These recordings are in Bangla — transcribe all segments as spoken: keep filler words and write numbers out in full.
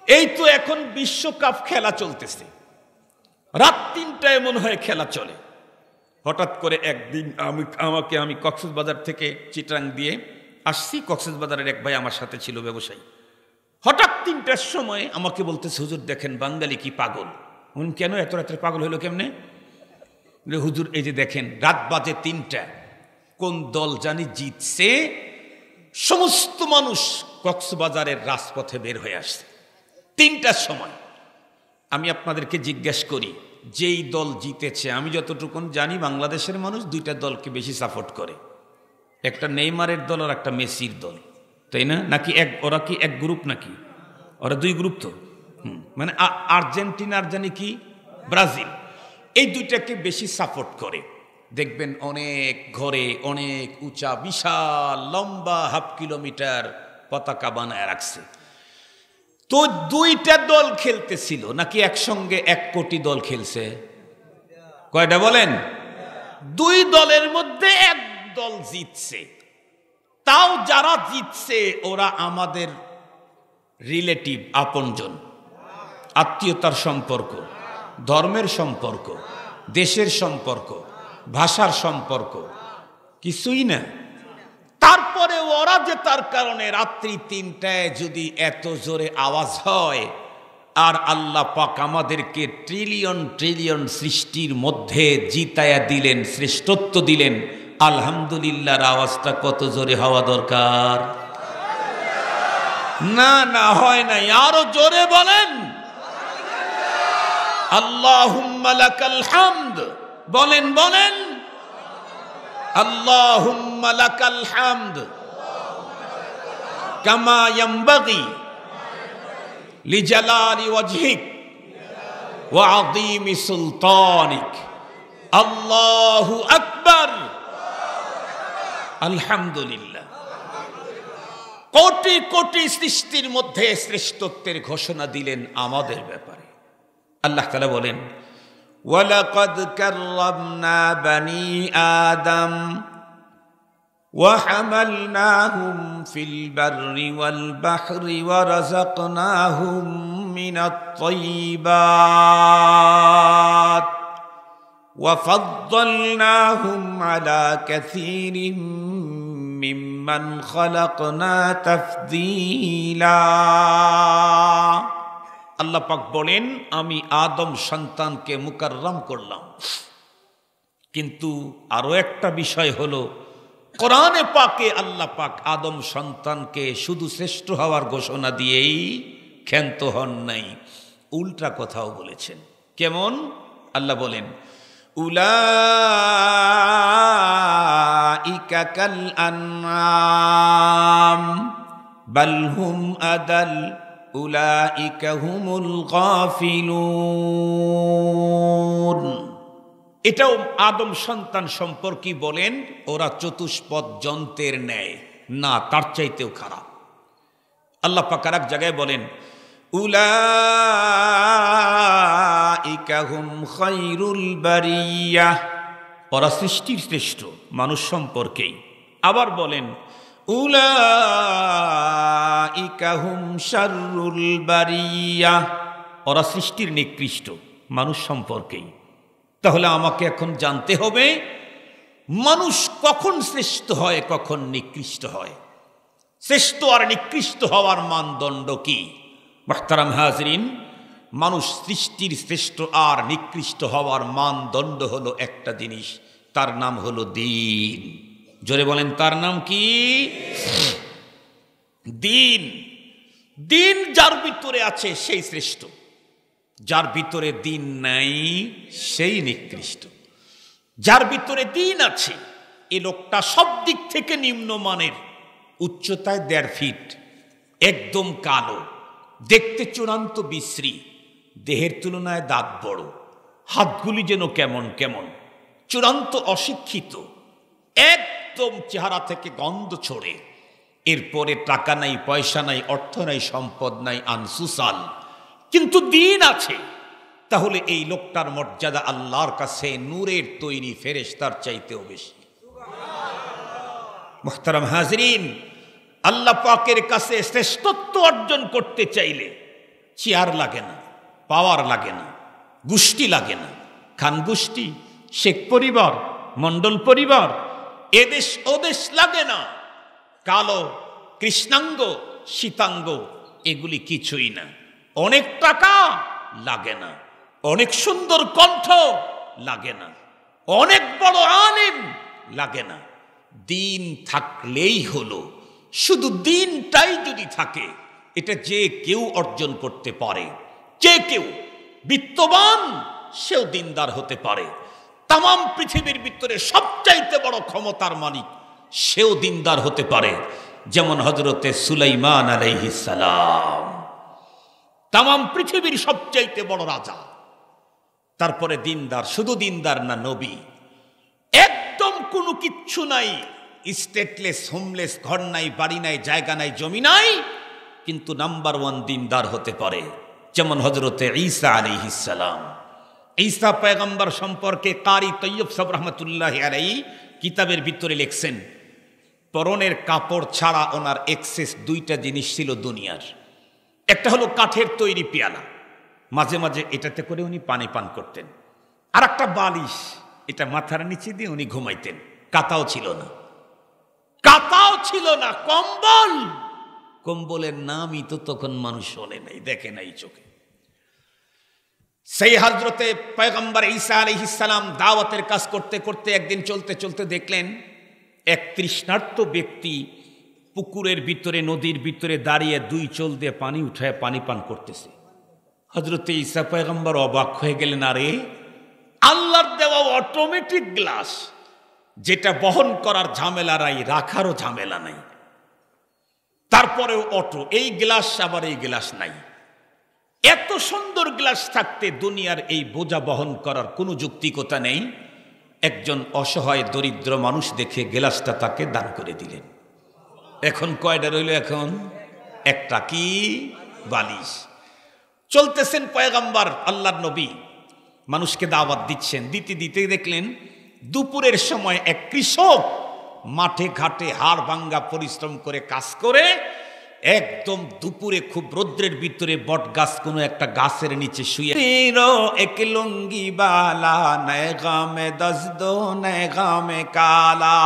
এই তো এখন বিশ্বকাপ খেলা চলতেছে, রাত তিনটায় মনে হয় খেলা চলে। হঠাৎ করে একদিন আমি আমাকে আমি কক্সবাজার থেকে চিটাং দিয়ে আসছি, কক্সবাজারের এক ভাই আমার সাথে ছিল ব্যবসায়ী। হঠাৎ তিনটার সময় আমাকে বলতেছে, হুজুর দেখেন বাঙালি কি পাগল। বলুন কেন এত রাত্রে পাগল হইলো কেমনে? হুজুর এই যে দেখেন রাত বাজে তিনটা, কোন দল জানি জিতছে, সমস্ত মানুষ কক্সবাজারের রাজপথে বের হয়ে আসছে তিনটার সময়। আমি আপনাদেরকে জিজ্ঞেস করি, যেই দল জিতেছে, আমি যতটুকু জানি বাংলাদেশের মানুষ দুইটা দলকে বেশি সাপোর্ট করে, একটা নেইমারের দল আর একটা মেসির দল, তাই না? নাকি এক ওরা কি এক গ্রুপ নাকি? ওরা দুই গ্রুপ তো। হুম মানে আর্জেন্টিনা আর জানি কি ব্রাজিল, এই দুইটাকে বেশি সাপোর্ট করে। দেখবেন অনেক ঘরে অনেক উঁচা বিশাল লম্বা হাফ কিলোমিটার পতাকা বানায় রাখছে। তো দুইটা দল খেলতেছিল নাকি একসঙ্গে এক কোটি দল খেলছে? কয়টা বলেন? দুই দলের মধ্যে এক দল জিতছে। তাও যারা জিতছে ওরা আমাদের রিলেটিভ, আপনজন, আত্মীয়তার সম্পর্ক, ধর্মের সম্পর্ক, দেশের সম্পর্ক, ভাষার সম্পর্ক কিছুই না। তারপরে ওরা যে তার কারণে রাত্রি তিনটায় যদি এত জোরে আওয়াজ হয়, আর আল্লাহ পাক আমাদেরকে ট্রিলিয়ন ট্রিলিয়ন সৃষ্টির মধ্যে জিতায়া দিলেন, শ্রেষ্ঠত্ব দিলেন, আলহামদুলিল্লাহর আওয়াজটা কত জোরে হওয়া দরকার? না না হয় নাই, আরো জোরে বলেন আল্লাহুম্মা লাকাল হামদ। বলেন বলেন আল্লাহুম্মা লাকাল হামদ কামা ইয়ানবাগি লিজালালি ওয়াজহিক ওয়া আযীমি সুলতানিক। আল্লাহু আকবার। আলহামদুলিল্লাহ। কোটি কোটি সৃষ্টির মধ্যে শ্রেষ্ঠত্বের ঘোষণা দিলেন আমাদের ব্যাপারে। আল্লাহ তাআলা বলেন, ওয়ালাকাদ কাররামনা বানি আদম ওয়া হামালনাহুম ফিল বাররি ওয়াল বাহরি ওয়া রাযাকনাহুম মিনাত তাইয়্যিবাত ওয়া ফাদ্দালনাহুম আলা কাসীরিম মিম্মান খালাকনা তাফদীলা। আল্লাহ পাক বলেন, আমি আদম সন্তানকে মুকাররম করলাম। কিন্তু আরো একটা বিষয় হলো, কোরআনে পাকে আল্লাহ পাক আদম সন্তানকে শুধু শ্রেষ্ঠ হওয়ার ঘোষণা দিয়েই ক্ষান্ত হন নাই, উল্টা কথাও বলেছেন। কেমন? আল্লাহ বলেন, উলাইকা কাল আনআম বাল হুম আদাল উলাইকা হুমুল গাফিলুন। এটাও আদম সন্তান সম্পর্কে বলেন, ওরা চতুষ্পদ যন্ত্রের ন্যায়, না তার চাইতেও খারাপ। আল্লাহ পাক আর এক জায়গায় বলেন, উলাইকা হুম খায়রুল বারিয়াহ, ওরা সৃষ্টির শ্রেষ্ঠ মানুষ সম্পর্কেই। আবার বলেন, উলাইকা হুম শাররুল বারিয়াহ, ওরা সৃষ্টির নিকৃষ্ট মানুষ সম্পর্কেই। তাহলে আমাকে এখন জানতে হবে মানুষ কখন শ্রেষ্ঠ হয়, কখন নিকৃষ্ট হয়। শ্রেষ্ঠ আর নিকৃষ্ট হওয়ার মানদণ্ড কি? মুহতারাম হাজরিন, মানুষ সৃষ্টির শ্রেষ্ঠ আর নিকৃষ্ট হওয়ার মানদণ্ড হলো একটা জিনিস, তার নাম হলো দ্বীন। জোরে বলেন, তার নাম কি? দ্বীন। দ্বীন যার ভিতরে আছে সেই শ্রেষ্ঠ, যার ভিতরে দ্বীন নাই সেই নিকৃষ্ট। যার ভিতরে দ্বীন আছে এ লোকটা সব দিক থেকে নিম্নমানের, উচ্চতায় দেড় ফিট, একদম কালো, দেখতে চূড়ান্ত বিশ্রী, দেহের তুলনায় দাঁত বড়, হাতগুলি যেন কেমন কেমন, চূড়ান্ত অশিক্ষিত, একদম চেহারা থেকে গন্ধ ছড়ে। এরপরে টাকা নাই, পয়সা নাই, অর্থ নাই, সম্পদ নাই, আনসুসাল, কিন্তু দ্বীন আছে। তাহলে এই লোকটার মর্যাদা আল্লাহর কাছে নূরের তৈরি ফেরেশতার চাইতেও বেশি। মুহতারাম হাজরিন, আল্লাহ পাকের কাছে শ্রেষ্ঠত্ব অর্জন করতে চাইলে চেয়ার লাগে না, পাওয়ার লাগে না, গোষ্ঠী লাগে না, খান গোষ্ঠী, শেখ পরিবার, মণ্ডল পরিবার, এদেশ ওদেশ লাগে না, কালো, কৃষ্ণাঙ্গ, শীতাঙ্গ, এগুলি কিছুই না। অনেক টাকা লাগে না, অনেক সুন্দর কণ্ঠ লাগে না, অনেক বড় আলেম লাগে না। দিন থাকলেই হলো। শুধু দিনটাই যদি থাকে, এটা যে কেউ অর্জন করতে পারে। যে কেউ বিত্তবান সেও দিনদার হতে পারে। তামাম পৃথিবীর ভিতরে সবচাইতে বড় ক্ষমতার মালিক সেও দিনদার হতে পারে, যেমন হযরতে সুলাইমান আলাইহিস সালাম, তামাম পৃথিবীর সবচাইতে বড় রাজা। তারপরে দিনদার, শুধু দিনদার না, নবী। একদম কোনো কিচ্ছু নাই, স্টেটলেস, হোমলেস, ঘর নাই, বাড়ি নাই, জায়গা নাই, জমি নাই, কিন্তু নাম্বার ওয়ান দিনদার হতে পারে, যেমন হযরতে ঈসা আলাইহিস সালাম। ঈসা পয়গম্বর সম্পর্কে কারি তৈয়ব সাহেব রহমতুল্লাহি আলাইহি কিতাবের ভিতরে লিখছেন, পরনের কাপড় ছাড়া ওনার এক্সেস দুইটা জিনিস ছিল দুনিয়ার। একটা হলো কাঠের তৈরি পেয়ালা, মাঝে মাঝে এটাতে করে উনি পানি পান করতেন। আর একটা বালিশ, এটা মাথার নিচে দিয়ে উনি ঘুমাইতেন। কাতাও ছিল না, কাতাও ছিল না, কম্বল, কম্বলের নামই তো তখন মানুষ শোনে নাই, দেখে নাই চোখে। সেই হযরতে পয়গম্বর ঈসা আলাইহিস সালাম দাওয়াতের কাজ করতে করতে একদিন চলতে চলতে দেখলেন এক তৃষ্ণার্ত ব্যক্তি পুকুরের ভিতরে, নদীর ভিতরে দাঁড়িয়ে দুই চোল দিয়ে পানি উঠায় পানি পান করতেছে। হযরতে ঈসা পয়গম্বর অবাক হয়ে গেলেন, আরে আল্লাহর দেওয়া অটোমেটিক গ্লাস, যেটা বহন করার ঝামেলা নাই, রাখারও ঝামেলা নাই, তারপরেও অটো, এই গ্লাস আবার এই গ্লাস নাই। এত সুন্দর গ্লাস থাকতে দুনিয়ার এই বোঝা বহন করার কোনো যৌক্তিকতা নেই। একজন অসহায় দরিদ্র মানুষ দেখে গ্লাসটা তাকে দান করে দিলেন। এখন কয়টা রইল? এখন একটা, কি? বালিশ। চলতেছেন পয়গম্বর, আল্লাহর নবী, মানুষকে দাওয়াত দিচ্ছেন। দিতে দিতে দেখলেন দুপুরের সময় এক কৃষক মাঠে ঘাটে হাড় ভাঙ্গা পরিশ্রম করে কাজ করে একদম দুপুরে খুব রৌদ্রের ভিতরে বট গাছ কোনো একটা গাছের নিচে শুয়ে, এক লুঙ্গি বালা নয় গামে দসদো নয় গামে কালা।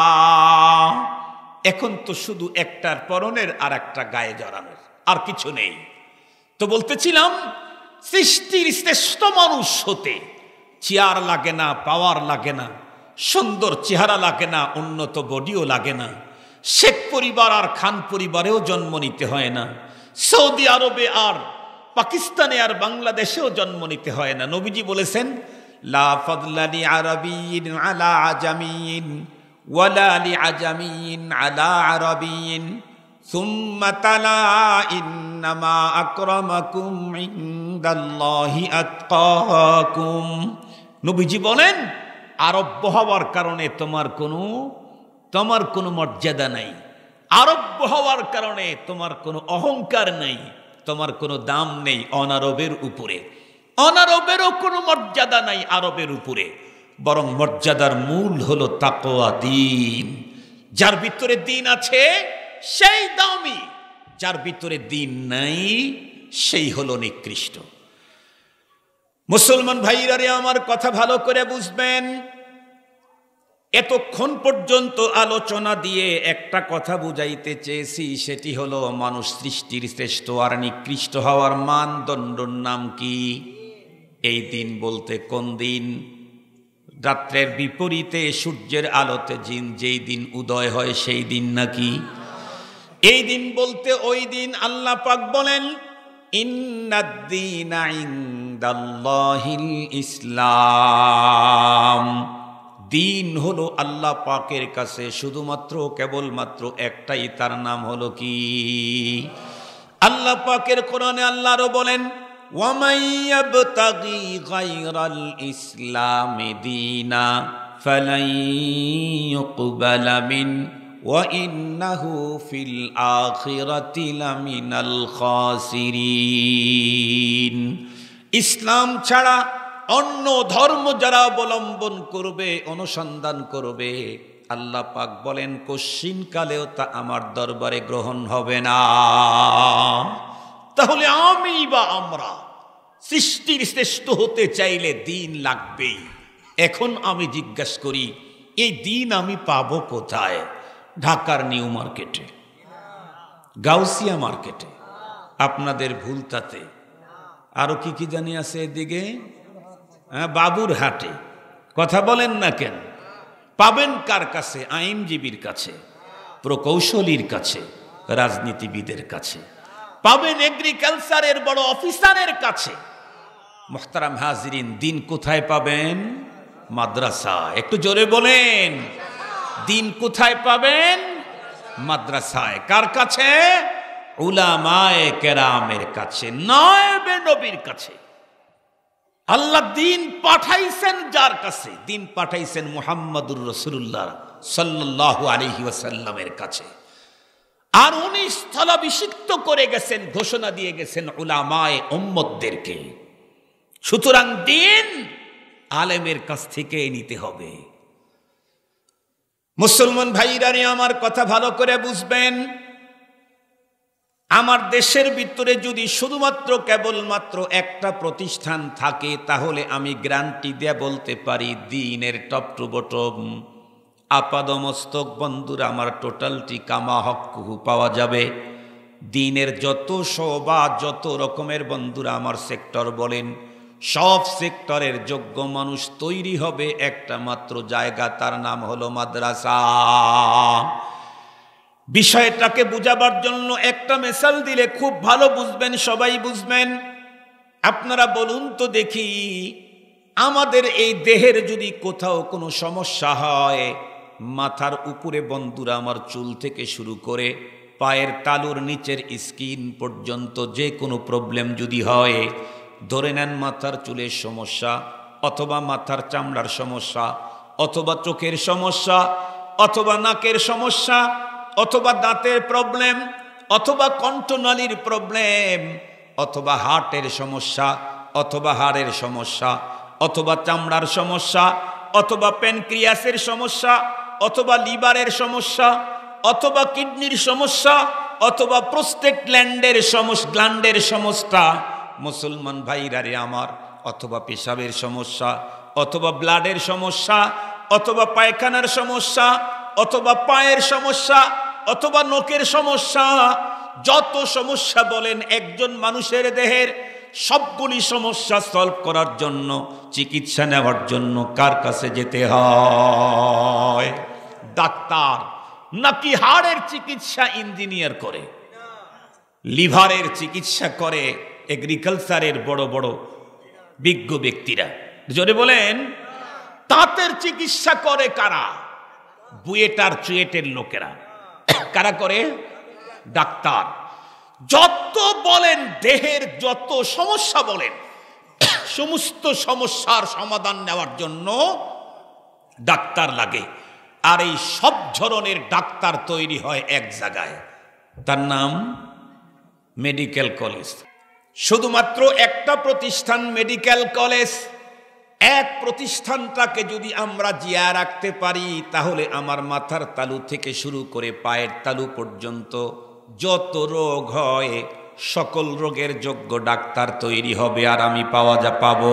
এখন তো শুধু একটার পরনের আর একটা গায়ে জড়ানোর, আর কিছু নেই। তো বলতেছিলাম, সৃষ্টির শ্রেষ্ঠ মানুষ হতে চেয়ার লাগে না, পাওয়ার লাগে না, সুন্দর চেহারা লাগে না, উন্নত বডিও লাগে না, শেখ পরিবার আর খান পরিবারেও জন্ম নিতে হয় না, সৌদি আরবে আর পাকিস্তানে আর বাংলাদেশেও জন্ম নিতে হয় না। নবীজি বলেছেন, লা ফাদলা লি আরাবিয়্যিন আলা আজামিয়্যিন ওয়ালা লি আজামিয়্যিন আলা আরাবিয়্যিন সুম্মা তালা ইন্নামা আকরামাকুম ইনদাল্লাহি আতকাকুম। নবীজি বলেন, আরব হওয়ার কারণে তোমার কোনো তোমার কোনো মর্যাদা নাই, আরব হওয়ার কারণে তোমার কোনো অহংকার নেই, তোমার কোনো দাম নেই অনারবের উপরে। অনারবেরও কোনো মর্যাদা নাই আরবের উপরে, বরং মর্যাদার মূল হলো তাকওয়া, দ্বীন। যার ভিতরে দ্বীন আছে সেই দামি, যার ভিতরে দ্বীন নাই সেই হলো নিকৃষ্ট। মুসলমান ভাইরা রে, আমার কথা ভালো করে বুঝবেন। এতক্ষণ পর্যন্ত আলোচনা দিয়ে একটা কথা বুঝাইতে চেয়েছি, সেটি হলো মানুষ সৃষ্টির শ্রেষ্ঠ আর নিকৃষ্ট হওয়ার মানদণ্ডর নাম কি? এই দিন বলতে কোন দিন? রাত্রের বিপরীতে সূর্যের আলোতে জিন যেই দিন উদয় হয় সেই দিন নাকি? এই দিন বলতে ওই দিন আল্লাহ পাক বলেন, ইন্নাদ-দীনা ইনদাল্লাহিল ইসলাম। দিন হলো আল্লাহ পাকের কাছে শুধুমাত্র কেবলমাত্র একটাই, তার নাম হলো কি? আল্লাহ পাকের কোরআনে আল্লাহ আরো বলেন, ওয়ামান ইয়াবতাগি গায়রাল ইসলামি দীনা ফালান ইউকবালা মিন ওয়া ইন্নাহু ফিল আখিরাতি লামিনাল খাসিরিন। ইসলাম ছাড়া অন্য ধর্ম যারা অবলম্বন করবে, অনুসন্ধান করবে, আল্লাহ পাক বলেন কশিন কালেও তা আমার দরবারে গ্রহণ হবে না। তাহলে আমি বা আমরা সৃষ্টির শ্রেষ্ঠ হতে চাইলে দিন লাগবেই। এখন আমি জিজ্ঞাসা করি, এই দিন আমি পাবো কোথায়? ঢাকার নিউ মার্কেটে, গাউসিয়া মার্কেটে, আপনাদের ভুলতাতে, আরো কি কি জানি আছে এদিকে, হ্যাঁ বাবুর হাটে। কথা বলেন না কেন? পাবেন কার কাছে? আইনজীবীর কাছে, প্রকৌশলীর কাছে, রাজনীতিবিদের কাছে, পাবেন এগ্রিকালচারের বড় অফিসারের কাছে। মুহতারাম হাজিরিন, দিন কোথায় পাবেন? মাদ্রাসা। একটু জোরে বলেন, দিন কোথায় পাবেন? মাদ্রাসায়। কার কাছে? উলামায়ে কেরামের কাছে, নায়েবে নবীর কাছে। আল্লাহ দিন পাঠাইছেন যার কাছে? দিন পাঠাইছেন মুহাম্মদুর রাসূলুল্লাহ সাল্লাল্লাহু আলাইহি ওয়াসাল্লামের কাছে। আর উনি স্থলাভিষিক্ত করে গেছেন, ঘোষণা দিয়ে গেছেন উলামায়ে উম্মতদেরকে। সুতরাং দিন আলেমের কাছ থেকে নিতে হবে। মুসলমান ভাইরা আমার কথা ভালো করে বুঝবেন। আমার দেশের ভিতরে যদি শুধুমাত্র কেবলমাত্র একটা প্রতিষ্ঠান থাকে, তাহলে আমি গ্যারান্টি দিয়ে বলতে পারি দিনের টপ টু বটম আপাদমস্তক বন্ধুরা আমার টোটালটি কামা হক্কুহু পাওয়া যাবে। দিনের যত শোভা, যত রকমের বন্ধুরা আমার সেক্টর বলেন, সব সেক্টরের যোগ্য মানুষ তৈরি হবে একটা মাত্র জায়গা, তার নাম হলো মাদ্রাসা। বিষয়টাকে বুঝাবার জন্য একটা মিসাল দিলে খুব ভালো বুঝবেন, সবাই বুঝবেন। আপনারা বলুন তো দেখি, আমাদের এই দেহের যদি কোথাও কোনো সমস্যা হয়, মাথার উপরে বন্ধুরা আমার চুল থেকে শুরু করে পায়ের তালুর নিচের স্কিন পর্যন্ত যে কোনো প্রবলেম যদি হয়, ধরে নেন মাথার চুলের সমস্যা, অথবা মাথার চামড়ার সমস্যা, অথবা চোখের সমস্যা, অথবা নাকের সমস্যা, অথবা দাঁতের প্রবলেম, অথবা কণ্ঠনালীর প্রবলেম, অথবা হার্টের সমস্যা, অথবা হাড়ের সমস্যা, অথবা চামড়ার সমস্যা, অথবা প্যানক্রিয়াসের সমস্যা, অথবা লিভারের সমস্যা, অথবা কিডনির সমস্যা, অথবা প্রোস্টেট গ্ল্যান্ডের সমস্যা, গ্ল্যান্ডের সমস্যা, মুসলমান ভাইরা রে আমার, অথবা পেশাবের সমস্যা, অথবা ব্লাডের সমস্যা, অথবা পায়খানার সমস্যা, অথবা পায়ের সমস্যা, অথবা নখের সমস্যা, যত সমস্যা বলেন একজন মানুষের দেহের, সবগুলি সমস্যা সলভ করার জন্য, চিকিৎসা নেওয়ার জন্য কার কাছে যেতে হয়? ডাক্তার। নাকি হাড়ের চিকিৎসা ইঞ্জিনিয়ার করে, লিভারের চিকিৎসা করে এগ্রিকালচারের বড় বড় বিজ্ঞ ব্যক্তিরা। জোরে বলেন, তাঁতের চিকিৎসা করে কারা? বুয়েটার চুয়েটের লোকেরা। কারা করে? ডাক্তার। যত বলেন দেহের যত সমস্যা বলেন, সমস্ত সমস্যার সমাধান নেওয়ার জন্য ডাক্তার লাগে। আর এই সব ধরনের ডাক্তার তৈরি হয় এক জায়গায়, তার নাম মেডিকেল কলেজ। শুধুমাত্র একটা প্রতিষ্ঠান মেডিকেল কলেজ, এক প্রতিষ্ঠানটাকে যদি আমরা জিয়া রাখতে পারি, তাহলে আমার মাথার তালু থেকে শুরু করে পায়ের তালু পর্যন্ত যত রোগ হয়, সকল রোগের যোগ্য ডাক্তার তৈরি হবে, আর আমি পাওয়া যা পাবো।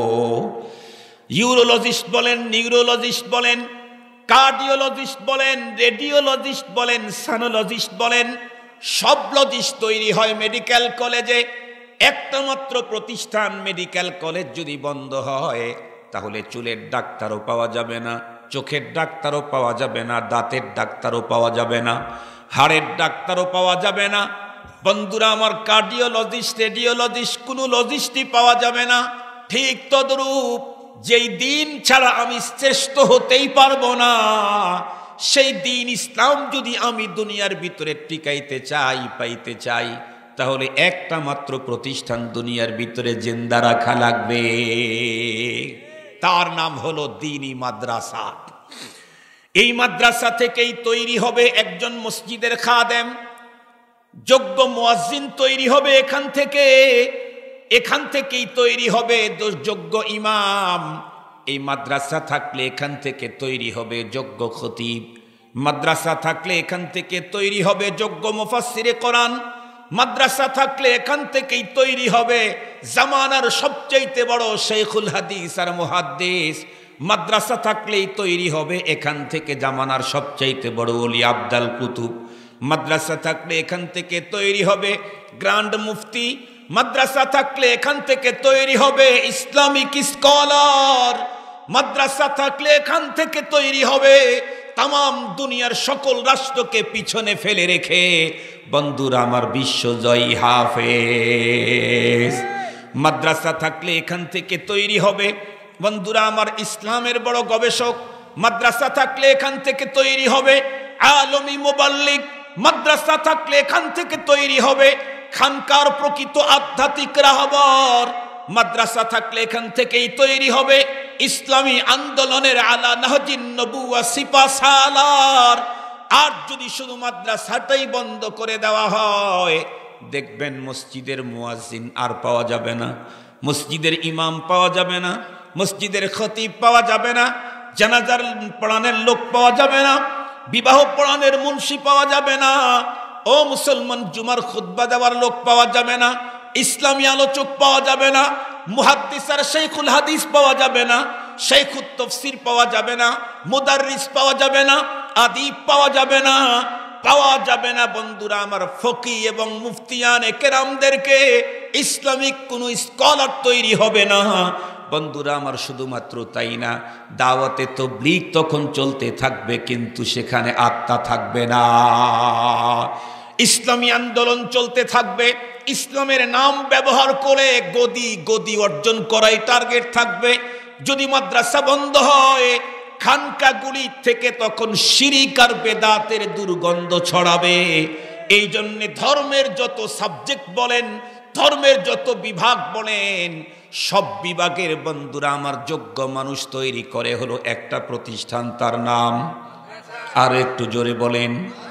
ইউরোলজিস্ট বলেন, নিউরোলজিস্ট বলেন, কার্ডিওলজিস্ট বলেন, রেডিওলজিস্ট বলেন, সানোলজিস্ট বলেন, সব লজিস্ট তৈরি হয় মেডিকেল কলেজে। একটা মাত্র প্রতিষ্ঠান মেডিকেল কলেজ যদি বন্ধ হয়, তাহলে চুলের ডাক্তারও পাওয়া যাবে না, চোখের ডাক্তারও পাওয়া যাবে না, দাঁতের ডাক্তারও পাওয়া যাবে না, হাড়ের ডাক্তারও পাওয়া যাবে না। বন্ধুরা আমার, কার্ডিওলজিস্ট, রেডিওলজিস্ট, কোনো লজিস্টই পাওয়া যাবে না। ঠিক তদ্রূপ যেই দিন ছাড়া আমি শ্রেষ্ঠ হতেই পারবো না, সেই দিন ইসলাম যদি আমি দুনিয়ার ভিতরে টিকাইতে চাই, পাইতে চাই, তাহলে একটা মাত্র প্রতিষ্ঠান দুনিয়ার ভিতরে জিন্দা রাখা লাগবে, তার নাম হলো দ্বীনি মাদ্রাসা। এই মাদ্রাসা থেকেই তৈরি হবে একজন মসজিদের খাদেম, যোগ্য মুয়াজ্জিন তৈরি হবে এখান থেকে, এখান থেকেই তৈরি হবে যোগ্য ইমাম। এই মাদ্রাসা থাকলে এখান থেকে তৈরি হবে যোগ্য খতিব, মাদ্রাসা থাকলে এখান থেকে তৈরি হবে যোগ্য মুফাসসিরে কোরআন, মাদ্রাসা থাকলে এখান থেকেই তৈরি হবে জামানার সবচাইতে বড় শেখুল হাদিস আর মুহাদ্দিস। মাদ্রাসা থাকলেই তৈরি হবে এখান থেকে জামানার সবচাইতে বড় ওলি আবদাল কুতুব। মাদ্রাসা থাকলে এখান থেকে তৈরি হবে গ্র্যান্ড মুফতি। মাদ্রাসা থাকলে এখান থেকে তৈরি হবে ইসলামিক স্কলার। মাদ্রাসা থাকলে এখান থেকে তৈরি হবে তাম দুনিয়ার সকল রাষ্ট্রকে পিছনে ফেলে রেখে বন্ধুরা আমার বিশ্বজয়ী হাফেজ। মাদ্রাসা থাকলে এখান থেকে তৈরি হবে বন্ধুরা আমার ইসলামের বড় গবেষক। মাদ্রাসা থাকলে এখান থেকে তৈরি হবে আলমী মুবাল্লিগ। মাদ্রাসা থাকলে এখান থেকে তৈরি হবে খানকার প্রকৃত আধ্যাত্মিক রাহবার। মাদ্রাসা থাকলে এখান থেকেই তৈরি হবে ইসলামী আন্দোলনের আলা নাহজিন নবুওয়া সিপাহসালার। আর যদি শুধু মাদ্রাসাটাই বন্ধ করে দেওয়া হয়, দেখবেন মসজিদের মুয়াজ্জিন আর পাওয়া যাবে না, মসজিদের ইমাম পাওয়া যাবে না, মসজিদের খতিব পাওয়া যাবে না, জানাজার পড়ানোর লোক পাওয়া যাবে না, বিবাহ পড়ানোর মুন্সি পাওয়া যাবে না, ও মুসলমান জুমার খুতবা দেওয়ার লোক পাওয়া যাবে না, ইসলামী আলোচক পাওয়া যাবে না, মুহাদ্দিস আর শেখুল হাদিস পাওয়া যাবে না, শেখুত তাফসীর পাওয়া যাবে না, মুদাররিস পাওয়া যাবে না, আদিব পাওয়া যাবে না, পাওয়া যাবে না বন্ধুরা আমার ফকি এবং মুফতিয়ানে কেরামদেরকে। ইসলামিক কোনো স্কলার তৈরি হবে না বন্ধুরা আমার। শুধুমাত্র তাই না, দাওয়াতে তাবলীগ তখন চলতে থাকবে কিন্তু সেখানে আত্মা থাকবে না। ইসলামী আন্দোলন চলতে থাকবে, ইসলামের নাম ব্যবহার করে গদি গদি অর্জন করাই টার্গেট থাকবে। যদি মাদ্রাসা বন্ধ হয়, খানকাগুলি থেকে তখন শিরিক আর বেদাতের দুর্গন্ধ ছড়াবে। এই জন্য ধর্মের যত সাবজেক্ট বলেন, ধর্মের যত বিভাগ বলেন, সব বিভাগের বন্ধুরা আমার যোগ্য মানুষ তৈরি করে হলো একটা প্রতিষ্ঠান, তার নাম আর একটু জোরে বলেন